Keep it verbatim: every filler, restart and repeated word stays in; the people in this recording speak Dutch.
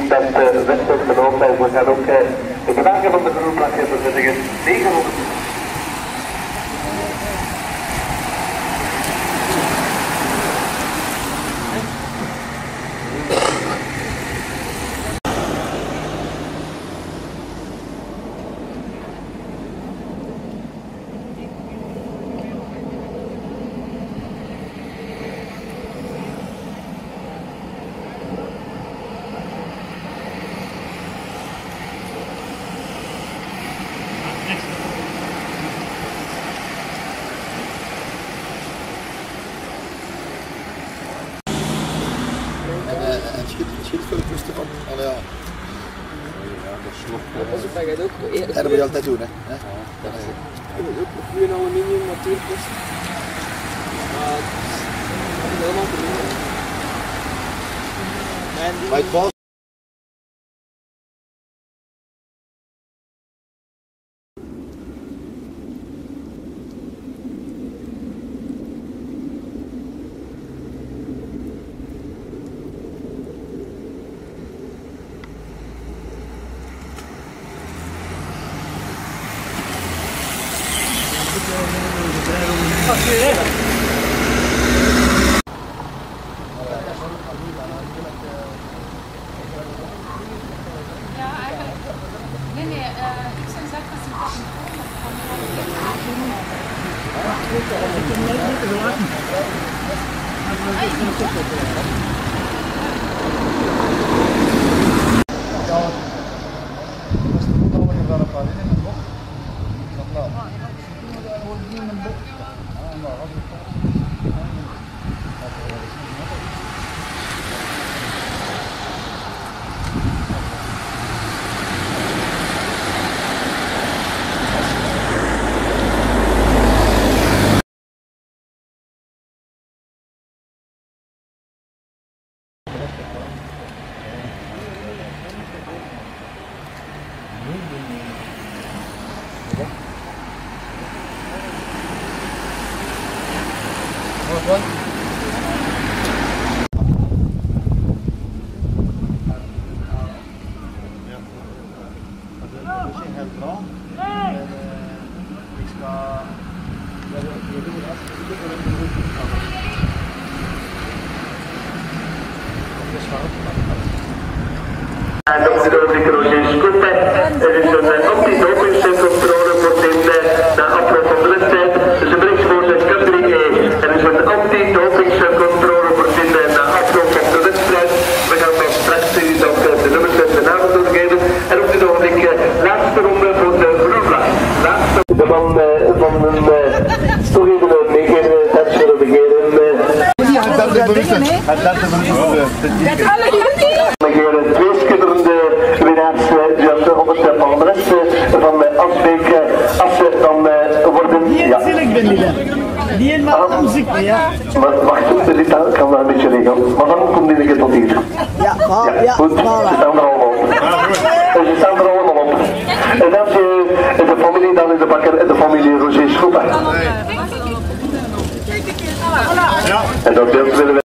zien dat de wedstrijd verlopen is. We gaan ook uh, de bedanken van de groenvlag bevestigen. negenhonderd. Het schiet veel rustig op. Allee, ja. Dat is ook dat je het ook... Dat moet je altijd doen, hè. Dat is ook nog puur aluminium natuurlijk. Maar het is helemaal te doen. Maar het was... Ja, eigenlijk. Nee, nee, uh, ik zou zeggen dat ze het Wat? En dat is de Roger Scoop. Er is een antidopingcontrole voor de na afloop van de wedstrijd. Dus de berichtvoorzitter categorie E. Er is een antidopingcontrole voor de na afloop van de wedstrijd. We gaan dan straks zien dat de nummers en de namen doorgeven. En op dit ogenblik laatste ronde voor de groenvlag. Laatste ronde van, uh, van een uh, toch even een meegeven dat zullen beginnen. Dat is bewust. Dat is bewust. Twee schitterende winnaars, zoals honderd van de rest van Asbeek, als ze dan worden... Die ja. natuurlijk ben Lila. Die een maakt muziek, ja. Maar wacht, de Lita kan dat een beetje regelen. Maar dan komt die tot hier. Ja, ja, ja, goed, ze staan er allemaal op. Ze staan er allemaal op. En dan is de familie, dan is de bakker en de familie Roger Schoepen. En dat beeld willen we...